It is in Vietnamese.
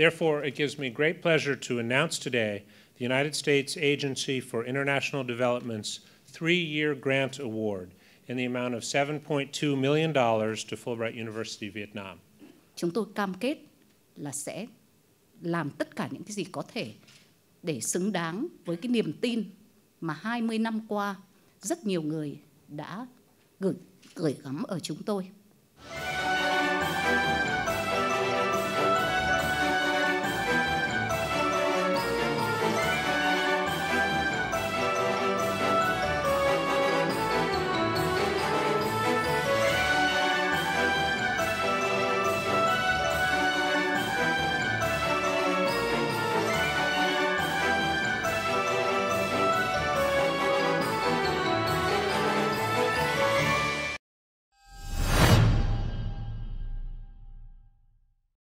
Therefore, it gives me great pleasure to announce today the United States Agency for International Development's 3-year grant award in the amount of $7.2 million to Fulbright University Vietnam. Chúng tôi cam kết là sẽ làm tất cả những cái gì có thể để xứng đáng với cái niềm tin mà 20 năm qua rất nhiều người đã gửi gắm ở chúng tôi.